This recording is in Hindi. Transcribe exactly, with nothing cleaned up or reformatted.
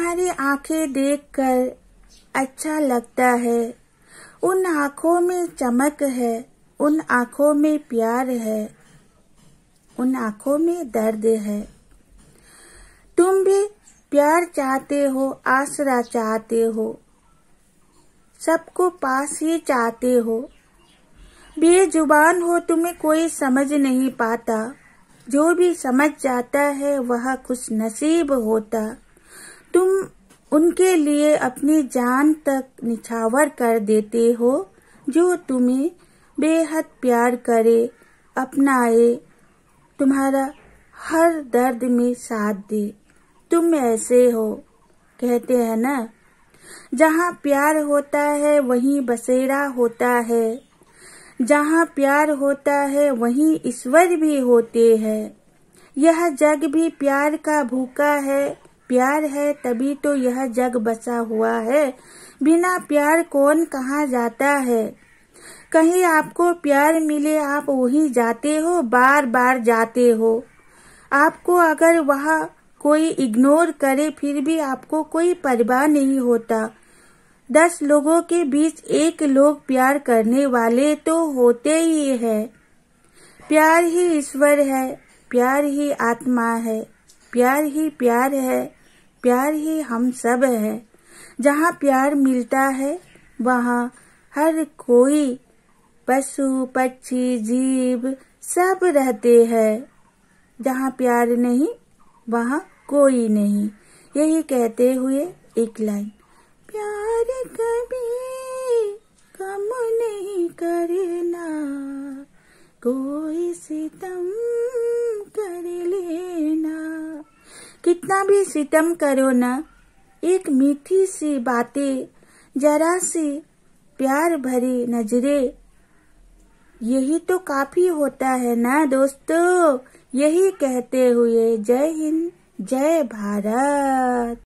तुम्हारी आंखें देखकर अच्छा लगता है। उन आँखों में चमक है, उन आँखों में प्यार है, उन आँखों में दर्द है। तुम भी प्यार चाहते हो, आसरा चाहते हो, सबको पास ही चाहते हो। बेजुबान हो, तुम्हें कोई समझ नहीं पाता। जो भी समझ जाता है वह खुश नसीब होता। तुम उनके लिए अपनी जान तक निछावर कर देते हो, जो तुम्हें बेहद प्यार करे, अपनाए, तुम्हारा हर दर्द में साथ दे। तुम ऐसे हो, कहते हैं ना, जहाँ प्यार होता है वहीं बसेरा होता है। जहाँ प्यार होता है वहीं ईश्वर भी होते हैं। यह जग भी प्यार का भूखा है। प्यार है तभी तो यह जग बसा हुआ है। बिना प्यार कौन कहाँ जाता है। कहीं आपको प्यार मिले आप वहीं जाते हो, बार बार जाते हो। आपको अगर वहाँ कोई इग्नोर करे फिर भी आपको कोई परवाह नहीं होता। दस लोगों के बीच एक लोग प्यार करने वाले तो होते ही है। प्यार ही ईश्वर है, प्यार ही आत्मा है, प्यार ही प्यार है, प्यार ही हम सब है। जहाँ प्यार मिलता है वहाँ हर कोई, पशु पक्षी जीव सब रहते हैं। जहाँ प्यार नहीं वहाँ कोई नहीं। यही कहते हुए एक लाइन, प्यार कभी कम नहीं करना, कोई सितम कर लेना। कितना भी सितम करो ना, एक मीठी सी बातें, जरा सी प्यार भरी नजरें, यही तो काफी होता है ना दोस्तों। यही कहते हुए जय हिंद, जय भारत।